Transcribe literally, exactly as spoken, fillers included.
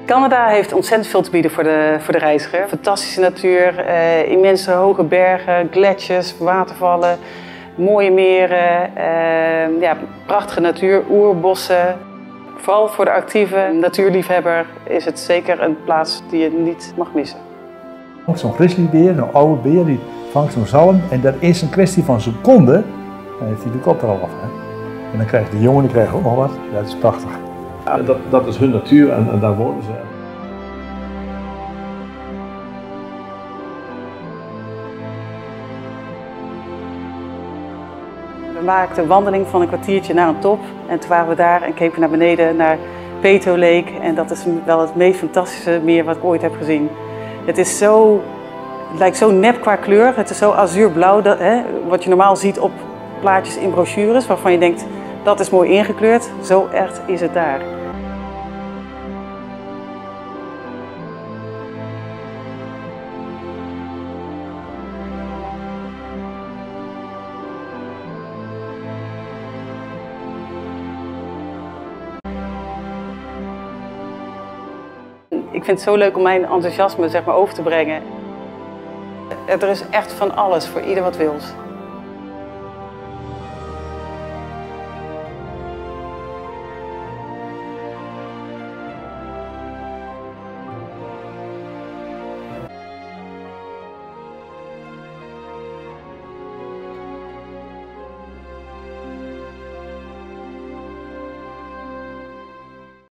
Canada heeft ontzettend veel te bieden voor de, voor de reiziger. Fantastische natuur, eh, immense hoge bergen, gletsjers, watervallen, mooie meren, eh, ja, prachtige natuur, oerbossen. Vooral voor de actieve natuurliefhebber is het zeker een plaats die je niet mag missen. Zo'n grizzlybeer, een oude beer, die vangt zo'n zalm en dat is een kwestie van seconden, dan heeft hij de kop er al af. Hè? En dan krijgt de jongen die krijgt ook nog wat, dat is prachtig. Ja, dat, dat is hun natuur en, en daar wonen ze. We maakten een wandeling van een kwartiertje naar een top en toen waren we daar en keken naar beneden naar Peyto Lake en dat is wel het meest fantastische meer wat ik ooit heb gezien. Het is zo, het lijkt zo nep qua kleur, het is zo azuurblauw, dat, hè, wat je normaal ziet op plaatjes in brochures waarvan je denkt dat is mooi ingekleurd, zo echt is het daar. Ik vind het zo leuk om mijn enthousiasme zeg maar, over te brengen. Er is echt van alles voor ieder wat wils.